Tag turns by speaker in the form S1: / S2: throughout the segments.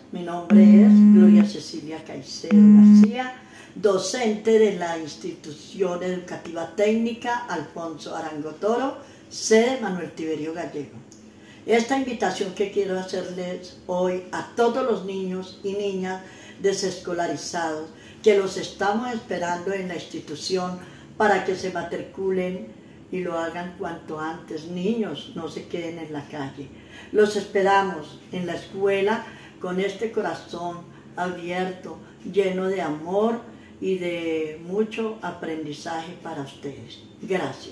S1: Mi nombre es Gloria Cecilia Caicedo García, docente de la Institución Educativa Técnica Alfonso Arango Toro, sede Manuel Tiberio Gallego. Esta invitación que quiero hacerles hoy a todos los niños y niñas desescolarizados, que los estamos esperando en la institución para que se matriculen y lo hagan cuanto antes. Niños, no se queden en la calle. Los esperamos en la escuela con este corazón abierto, lleno de amor y de mucho aprendizaje para ustedes. Gracias.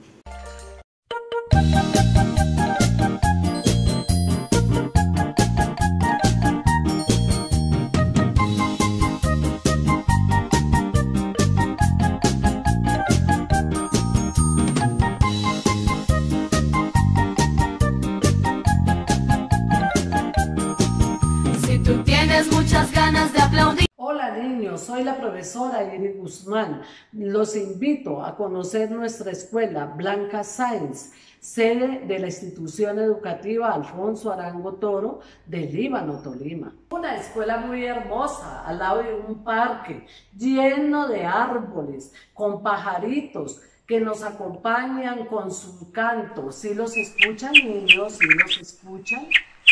S2: Tú tienes muchas ganas de aplaudir.
S3: Hola niños, soy la profesora Iris Guzmán. Los invito a conocer nuestra escuela Blanca Sáenz, sede de la institución educativa Alfonso Arango Toro de Líbano, Tolima. Una escuela muy hermosa, al lado de un parque lleno de árboles, con pajaritos que nos acompañan con su canto. ¿Sí los escuchan, niños? ¿Sí los escuchan?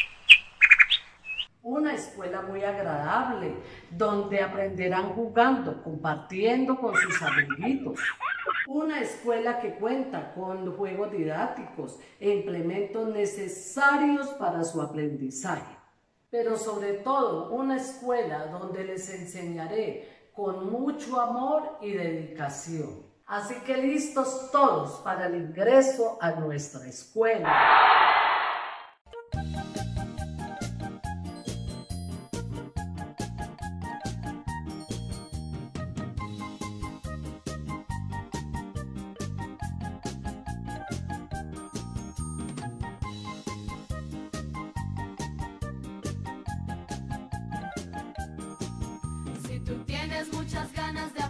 S3: Una escuela muy agradable, donde aprenderán jugando, compartiendo con sus amiguitos. Una escuela que cuenta con juegos didácticos e implementos necesarios para su aprendizaje. Pero sobre todo, una escuela donde les enseñaré con mucho amor y dedicación. Así que listos todos para el ingreso a nuestra escuela.
S2: Si tú tienes muchas ganas de